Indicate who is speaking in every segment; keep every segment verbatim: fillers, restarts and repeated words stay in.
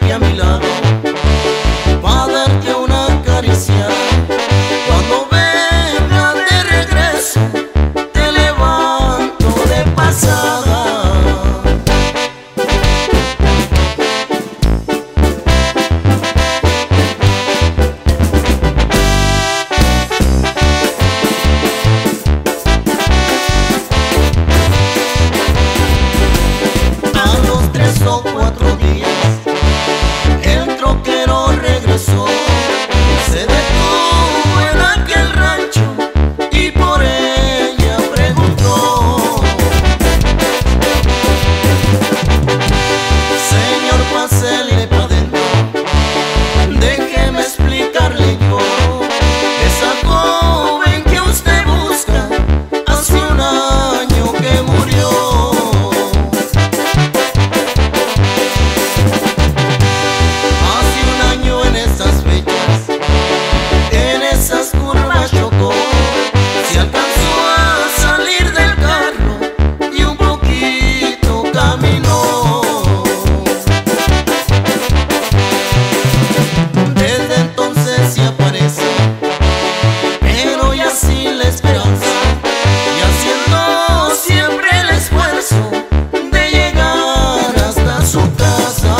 Speaker 1: aquí a mi lado, pa' darte una caricia. Cuando venga de regreso, te levanto de pasada. O cuatro días, el troquero regresó, se detuvo en aquel rancho y por ella preguntó: señor, pásele pa' dentro, déjeme explicarle yo. Esa joven que usted busca hace un año que murió.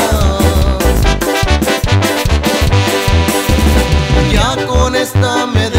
Speaker 1: Con esta me